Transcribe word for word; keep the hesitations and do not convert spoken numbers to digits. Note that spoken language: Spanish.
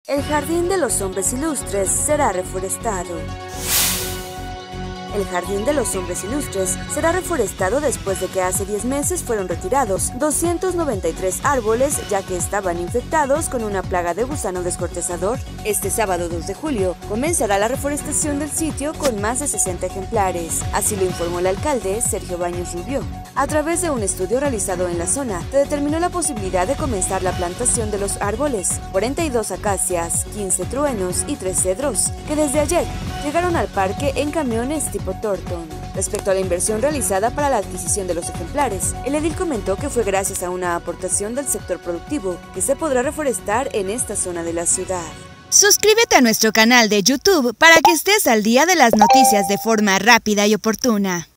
El Jardín de los Hombres Ilustres será reforestado. El Jardín de los Hombres Ilustres será reforestado después de que hace diez meses fueron retirados doscientos noventa y tres árboles ya que estaban infectados con una plaga de gusano descortezador. Este sábado dos de julio comenzará la reforestación del sitio con más de sesenta ejemplares, así lo informó el alcalde Sergio Baños Rubio. A través de un estudio realizado en la zona, se determinó la posibilidad de comenzar la plantación de los árboles, cuarenta y dos acacias, quince truenos y tres cedros, que desde ayer llegaron al parque en camiones tipo Torton. Respecto a la inversión realizada para la adquisición de los ejemplares, el edil comentó que fue gracias a una aportación del sector productivo que se podrá reforestar en esta zona de la ciudad. Suscríbete a nuestro canal de YouTube para que estés al día de las noticias de forma rápida y oportuna.